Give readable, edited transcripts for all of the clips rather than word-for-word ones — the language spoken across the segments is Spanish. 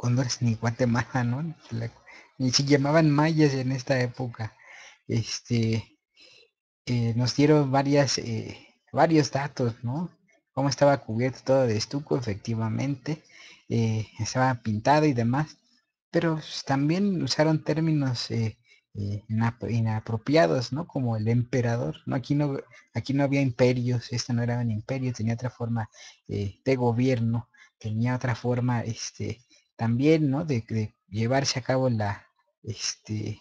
Honduras ni Guatemala, ¿no? Ni se llamaban mayas en esta época. Este, nos dieron varios datos, ¿no? Cómo estaba cubierto todo de estuco, efectivamente, estaba pintado y demás, pero también usaron términos inapropiados, ¿no? Como el emperador, ¿no? Aquí no había imperios, este no era un imperio, tenía otra forma de gobierno, tenía otra forma, también, ¿no? De llevarse a cabo este,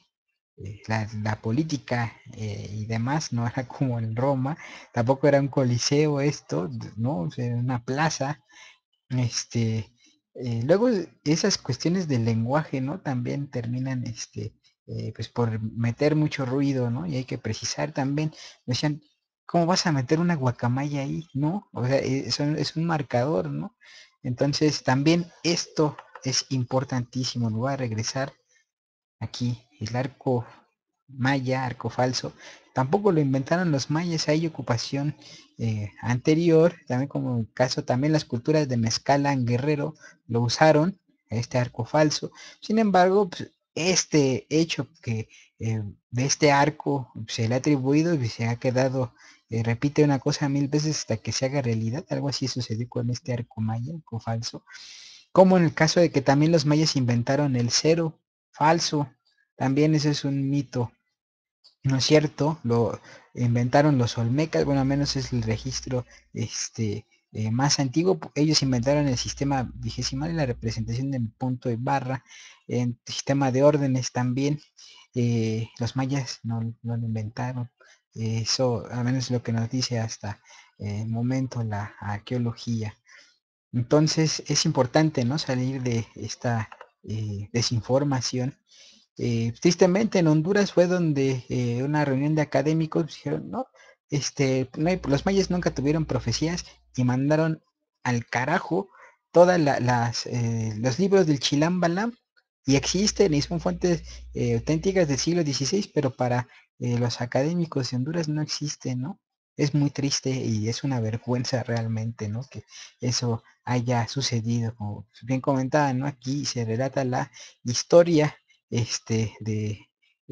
la política y demás, no era como en Roma, tampoco era un coliseo esto, ¿no? O sea, era una plaza, este, luego esas cuestiones del lenguaje, ¿no? También terminan, pues por meter mucho ruido, ¿no? Y hay que precisar también, decían, ¿cómo vas a meter una guacamaya ahí? ¿No? O sea, es un marcador, ¿no? Entonces, también esto es importantísimo, no voy a regresar aquí, el arco maya, arco falso, tampoco lo inventaron los mayas, hay ocupación anterior, también como el caso, también las culturas de Mezcala en Guerrero lo usaron, este arco falso, sin embargo, pues, este hecho que de este arco se le ha atribuido y se ha quedado, repite una cosa 1000 veces hasta que se haga realidad, algo así sucedió con este arco maya, arco falso, como en el caso de que también los mayas inventaron el cero falso, también ese es un mito, ¿no es cierto? Lo inventaron los olmecas, bueno, al menos es el registro más antiguo. Ellos inventaron el sistema vigesimal y la representación en punto y barra, en sistema de órdenes también. Los mayas no lo inventaron. Eso, al menos es lo que nos dice hasta el momento la arqueología. Entonces es importante, ¿no? Salir de esta desinformación. Tristemente en Honduras fue donde una reunión de académicos dijeron, no, los mayas nunca tuvieron profecías y mandaron al carajo todas los libros del Chilam Balam y existen y son fuentes auténticas del siglo XVI, pero para los académicos de Honduras no existen, ¿no? Es muy triste y es una vergüenza realmente, ¿no? Que eso haya sucedido, como bien comentaba, ¿no? Aquí se relata la historia de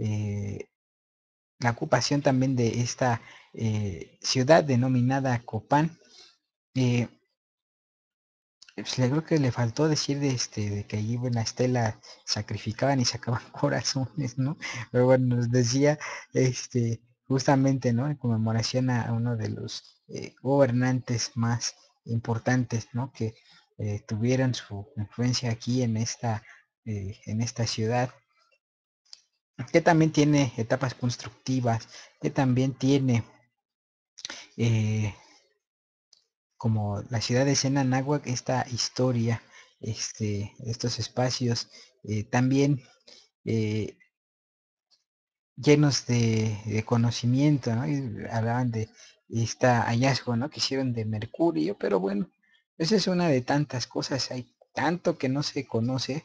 la ocupación también de esta ciudad denominada Copán. Eh, pues, creo que le faltó decir de que allí en la estela sacrificaban y sacaban corazones, ¿no? Pero bueno, nos decía justamente, ¿no? En conmemoración a uno de los gobernantes más importantes, ¿no? Que tuvieron su influencia aquí en esta ciudad, que también tiene etapas constructivas, que también tiene eh, como la ciudad de Sena esta historia, estos espacios también eh, llenos de conocimiento, ¿no? Y hablaban de este hallazgo, ¿no? Que hicieron de mercurio, pero bueno, esa es una de tantas cosas, hay tanto que no se conoce,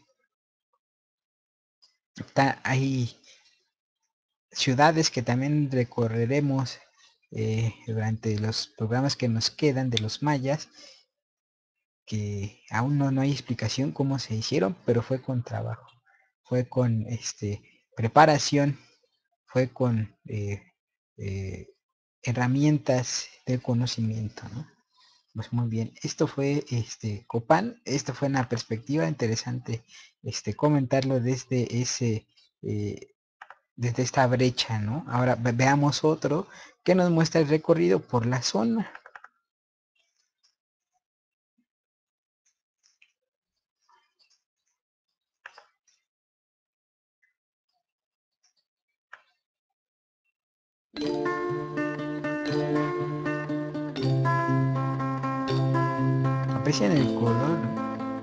hay ciudades que también recorreremos durante los programas que nos quedan de los mayas, que aún no hay explicación cómo se hicieron, pero fue con trabajo, fue con preparación, fue con eh, herramientas de conocimiento, ¿no? Pues muy bien, esto fue Copán, esto fue una perspectiva interesante comentarlo desde eh, desde esta brecha, ¿no? Ahora veamos otro que nos muestra el recorrido por la zona. Aprecian el color, ¿no?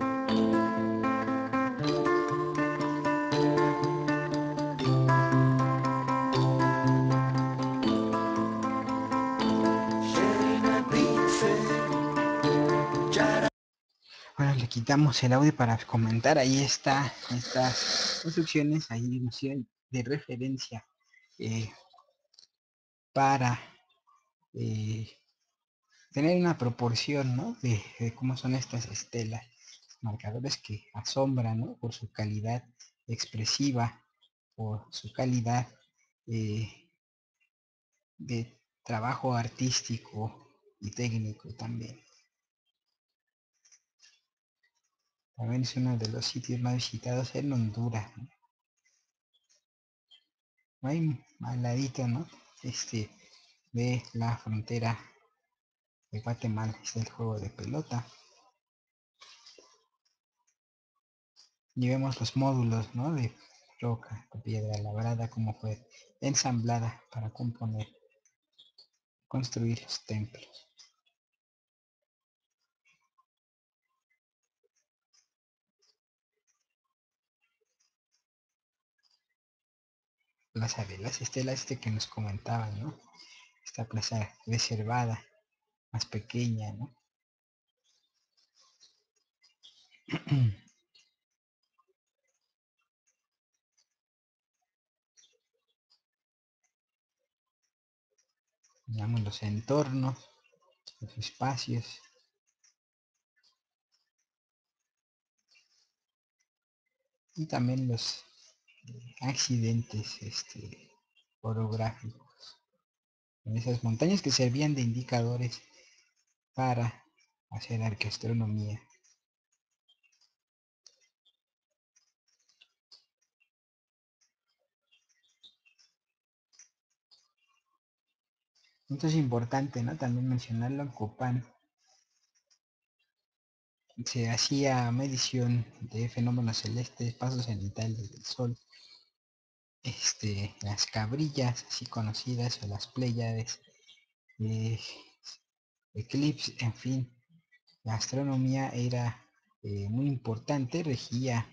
Bueno, le quitamos el audio para comentar. Ahí está, estas construcciones, ahí de referencia eh, para eh, tener una proporción, ¿no? De cómo son estas estelas. marcadores que asombran, ¿no? Por su calidad expresiva, por su calidad eh, de trabajo artístico y técnico también. También es uno de los sitios más visitados en Honduras, ¿no? Ahí al ladito, ¿no? De la frontera de Guatemala está el juego de pelota. Y vemos los módulos, ¿no? De roca, de piedra labrada, como fue ensamblada para componer, construir los templos. Plaza de las Estelas, que nos comentaban, ¿no? Esta plaza reservada, más pequeña, ¿no? Digamos los entornos, los espacios y también los accidentes orográficos en esas montañas que servían de indicadores para hacer arqueastronomía. Entonces es importante, ¿no? También mencionarlo en Copán. Se hacía medición de fenómenos celestes, pasos cenitales del Sol, las cabrillas, así conocidas, o las Pléyades, eh, eclipse, en fin, la astronomía era muy importante, regía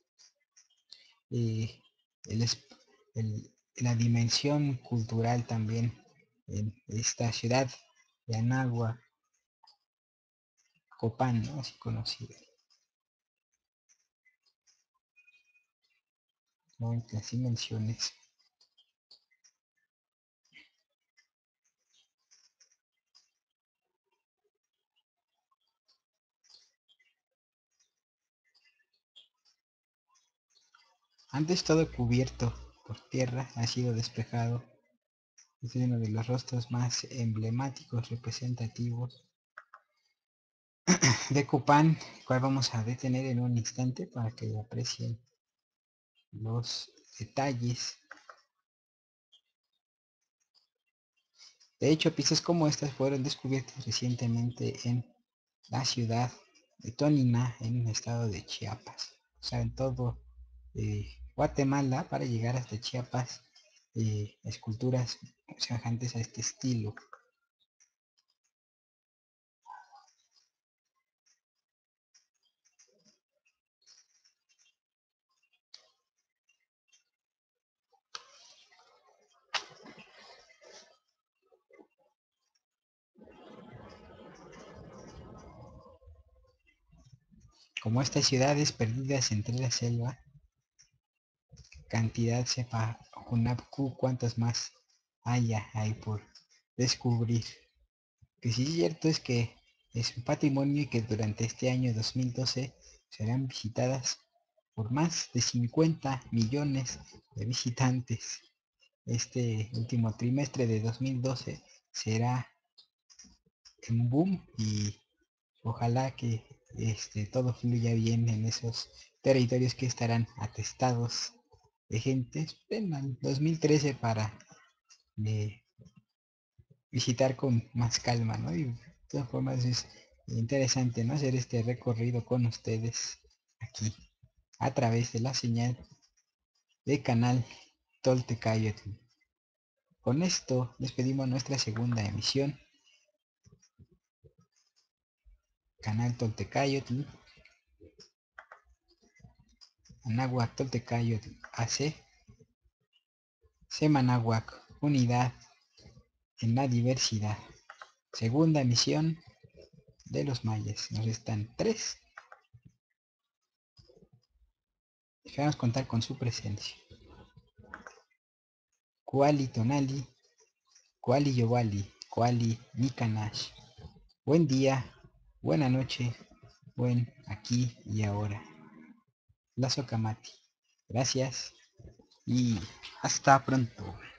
eh, el la dimensión cultural también en esta ciudad de Anáhuac, Copán, ¿no? Así conocida, ¿no? En las dimensiones. Antes todo cubierto por tierra ha sido despejado. Este es uno de los rostros más emblemáticos, representativos de Copán, cual vamos a detener en un instante para que aprecien los detalles. De hecho, piezas como estas fueron descubiertas recientemente en la ciudad de Tonina, en el estado de Chiapas. O sea, en todo Guatemala, para llegar hasta Chiapas, esculturas semejantes a este estilo. Como estas ciudades perdidas entre la selva, cantidad sepa Junapku cuántas más haya ahí por descubrir. Que sí es cierto es que es un patrimonio y que durante este año 2012 serán visitadas por más de 50 millones de visitantes. Este último trimestre de 2012 será un boom y ojalá que todo fluya bien en esos territorios que estarán atestados de gente. Vengan 2013 para eh, visitar con más calma, ¿no? Y de todas formas es interesante, ¿no? Hacer este recorrido con ustedes aquí a través de la señal de canal Toltecayotl. Con esto despedimos nuestra segunda emisión, canal Toltecayotl, Anáhuac Toltecayotl AC, Semanáhuac, unidad en la diversidad. Segunda emisión de los mayas. Nos restan tres. Esperamos contar con su presencia. Kuali Tonali, Kuali Yowali, Kuali Nikanash. Buen día, buena noche buen aquí y ahora. Lazo Kamati. Gracias y hasta pronto.